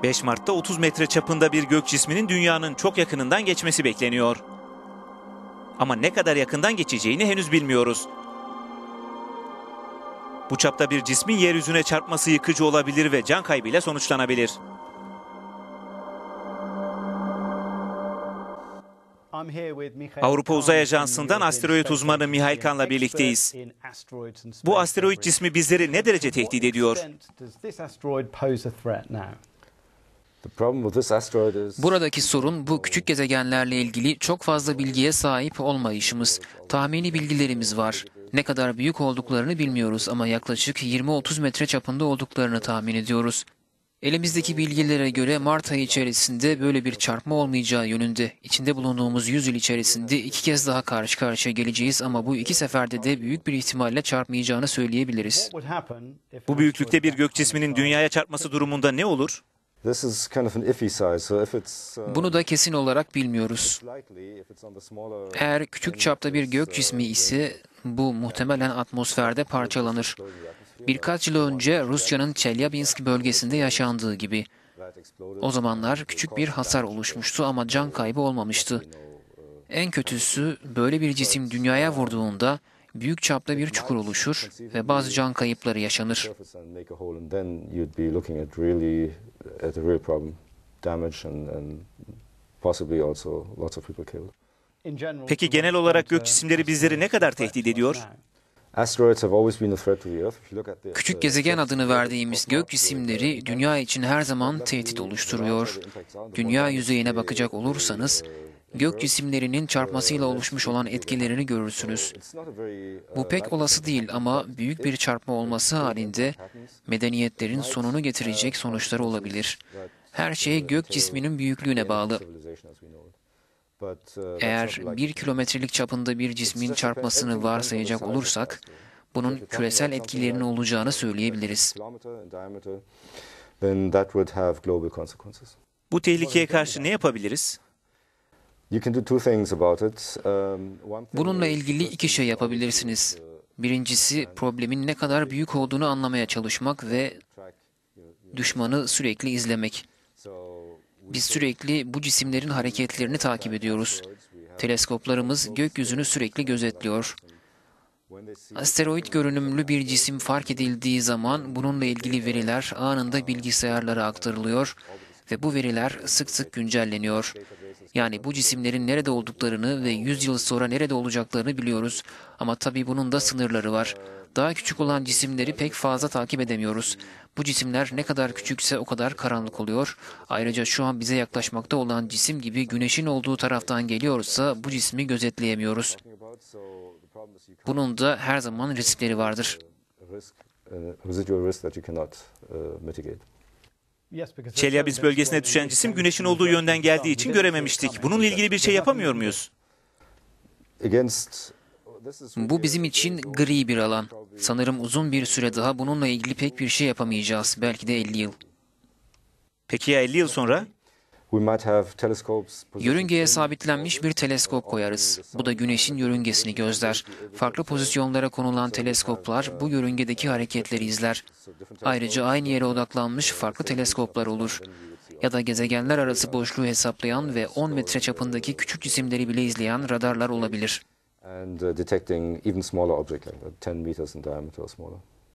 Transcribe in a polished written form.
5 Mart'ta 30 metre çapında bir gök cisminin dünyanın çok yakınından geçmesi bekleniyor. Ama ne kadar yakından geçeceğini henüz bilmiyoruz. Bu çapta bir cismin yeryüzüne çarpması yıkıcı olabilir ve can kaybıyla sonuçlanabilir. Avrupa Uzay Ajansı'ndan asteroid uzmanı Mihail Kan'la birlikteyiz. Bu asteroid cismi bizleri ne derece tehdit ediyor? Buradaki sorun bu küçük gezegenlerle ilgili çok fazla bilgiye sahip olmayışımız. Tahmini bilgilerimiz var. Ne kadar büyük olduklarını bilmiyoruz ama yaklaşık 20-30 metre çapında olduklarını tahmin ediyoruz. Elimizdeki bilgilere göre Mart ayı içerisinde böyle bir çarpma olmayacağı yönünde. İçinde bulunduğumuz 100 yıl içerisinde 2 kez daha karşı karşıya geleceğiz ama bu 2 seferde de büyük bir ihtimalle çarpmayacağını söyleyebiliriz. Bu büyüklükte bir gök cisminin dünyaya çarpması durumunda ne olur? Bunu da kesin olarak bilmiyoruz. Eğer küçük çapta bir gök cismi ise bu muhtemelen atmosferde parçalanır. Birkaç yıl önce Rusya'nın Çelyabinsk bölgesinde yaşandığı gibi. O zamanlar küçük bir hasar oluşmuştu ama can kaybı olmamıştı. En kötüsü böyle bir cisim dünyaya vurduğunda büyük çapta bir çukur oluşur ve bazı can kayıpları yaşanır. Peki genel olarak gök cisimleri bizleri ne kadar tehdit ediyor? Küçük gezegen adını verdiğimiz gök cisimleri dünya için her zaman tehdit oluşturuyor. Dünya yüzeyine bakacak olursanız gök cisimlerinin çarpmasıyla oluşmuş olan etkilerini görürsünüz. Bu pek olası değil ama büyük bir çarpma olması halinde medeniyetlerin sonunu getirecek sonuçları olabilir. Her şey gök cisminin büyüklüğüne bağlı. Eğer 1 kilometrelik çapında bir cismin çarpmasını varsayacak olursak, bunun küresel etkilerinin olacağını söyleyebiliriz. Bu tehlikeye karşı ne yapabiliriz? Bununla ilgili 2 şey yapabilirsiniz. Birincisi, problemin ne kadar büyük olduğunu anlamaya çalışmak ve düşmanı sürekli izlemek. Biz sürekli bu cisimlerin hareketlerini takip ediyoruz. Teleskoplarımız gökyüzünü sürekli gözetliyor. Asteroid görünümlü bir cisim fark edildiği zaman bununla ilgili veriler anında bilgisayarlara aktarılıyor ve bu veriler sık sık güncelleniyor. Yani bu cisimlerin nerede olduklarını ve 100 yıl sonra nerede olacaklarını biliyoruz. Ama tabii bunun da sınırları var. Daha küçük olan cisimleri pek fazla takip edemiyoruz. Bu cisimler ne kadar küçükse o kadar karanlık oluyor. Ayrıca şu an bize yaklaşmakta olan cisim gibi Güneş'in olduğu taraftan geliyorsa bu cismi gözetleyemiyoruz. Bunun da her zaman riskleri vardır. Çelyabinsk bölgesine düşen cisim Güneş'in olduğu yönden geldiği için görememiştik. Bununla ilgili bir şey yapamıyor muyuz? Bu bizim için gri bir alan. Sanırım uzun bir süre daha bununla ilgili pek bir şey yapamayacağız. Belki de 50 yıl. Peki ya 50 yıl sonra? Yörüngeye sabitlenmiş bir teleskop koyarız. Bu da Güneş'in yörüngesini gözler. Farklı pozisyonlara konulan teleskoplar bu yörüngedeki hareketleri izler. Ayrıca aynı yere odaklanmış farklı teleskoplar olur. Ya da gezegenler arası boşluğu hesaplayan ve 10 metre çapındaki küçük cisimleri bile izleyen radarlar olabilir.